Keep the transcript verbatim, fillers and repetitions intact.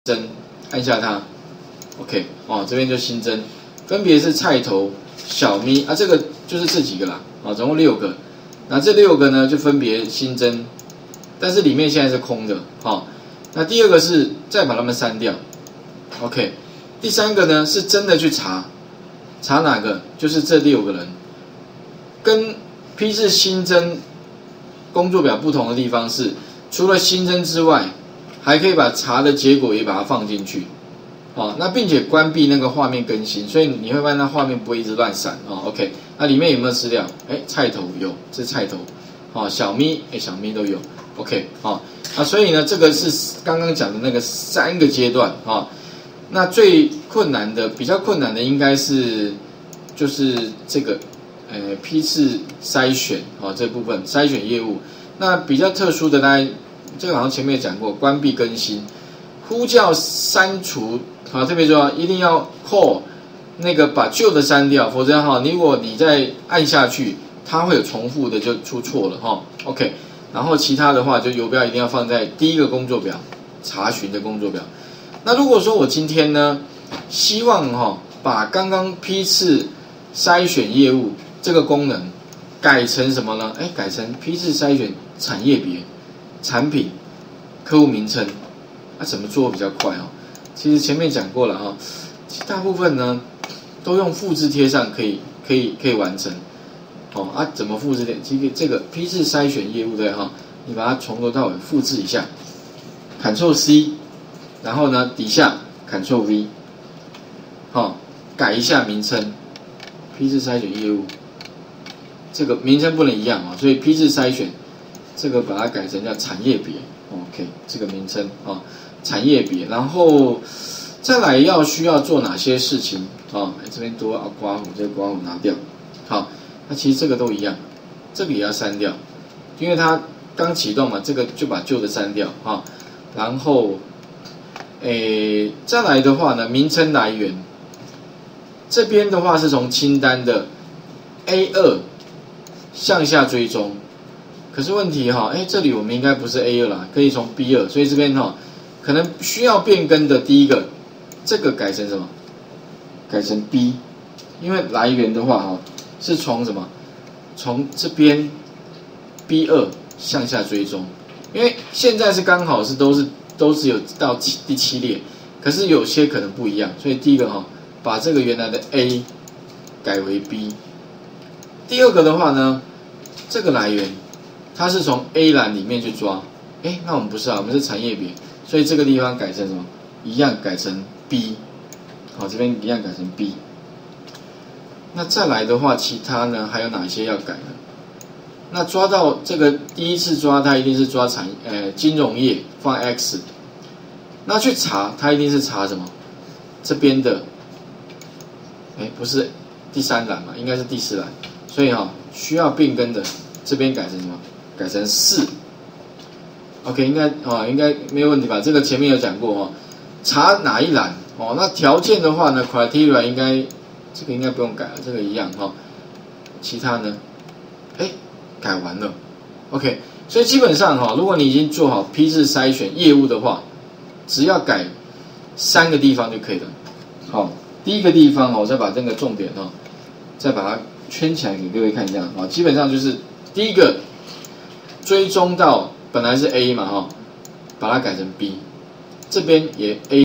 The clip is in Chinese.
增，按下它 ，OK， 哦，这边就新增，分别是菜头、小咪啊，这个就是这几个啦，啊，总共六个。那这六个呢，就分别新增，但是里面现在是空的，好。那第二个是再把它们删掉 ，OK。第三个呢是真的去查，查哪个？就是这六个人，跟批次新增工作表不同的地方是，除了新增之外，还可以把查的结果也把它放进去，哦，那并且关闭那个画面更新，所以你会发现它画面不会一直乱闪哦 ，OK。那里面有没有资料？哎，菜头有，这是菜头，哦，小咪，哎，小咪都有 ，OK， 哦，啊，所以呢，这个是刚刚讲的那个三个阶段啊。哦，那最困难的，比较困难的应该是就是这个，呃，批次筛选啊，哦，这部分筛选业务。那比较特殊的，大概这个好像前面讲过，关闭更新、呼叫删除，好，特别重要，一定要 call 那个把旧的删掉，否则哈，如果你再按下去，它会有重复的就出错了哈。OK， 然后其他的话，就游标一定要放在第一个工作表，查询的工作表。那如果说我今天呢，希望哈把刚刚批次筛选业务这个功能改成什么呢？哎，改成批次筛选产业别、产品、客户名称，那，啊，怎么做比较快哦？其实前面讲过了哈，其实大部分呢都用复制贴上可以可以可以完成。哦啊，怎么复制贴？这个这个批次筛选业务对哈，你把它从头到尾复制一下 ，Ctrl C。然后呢，底下 Ctrl V， 好，哦，改一下名称，批次筛选业务，这个名称不能一样啊，所以批次筛选这个把它改成叫产业别 ，OK， 这个名称啊，哦，产业别，然后再来要需要做哪些事情啊？哦，这边多啊刮胡，这个刮胡拿掉，好，那其实这个都一样，这个也要删掉，因为它刚启动嘛，这个就把旧的删掉啊，哦，然后。诶，再来的话呢，名称来源这边的话是从清单的 A 二 向下追踪，可是问题哈，哎，这里我们应该不是 A 二 啦，可以从 B 二，所以这边哈可能需要变更的第一个，这个改成什么？改成 B， 因为来源的话哈是从什么？从这边 B 二 向下追踪，因为现在是刚好是都是。都是有到第七列，可是有些可能不一样，所以第一个哈，把这个原来的 A 改为 B。第二个的话呢，这个来源它是从 A 栏里面去抓，哎，那我们不是啊，我们是产业别，所以这个地方改成什么？一样改成 B， 好，这边一样改成 B。那再来的话，其他呢还有哪些要改呢？那抓到这个第一次抓，它一定是抓产呃金融业放 X， 那去查它一定是查什么？这边的，哎不是第三栏嘛，应该是第四栏，所以哈，哦，需要变更的这边改成什么？改成四 ，OK 应该哦应该没有问题吧？这个前面有讲过哦，查哪一栏哦？那条件的话呢 ，criteria 应该这个应该不用改了，这个一样哈，哦。其他呢？哎。改完了 ，OK， 所以基本上哈，如果你已经做好批次筛选业务的话，只要改三个地方就可以了。好，第一个地方我再把这个重点哈，再把它圈起来给各位看一下啊。基本上就是第一个追踪到本来是 A 嘛哈，把它改成 B， 这边也 A。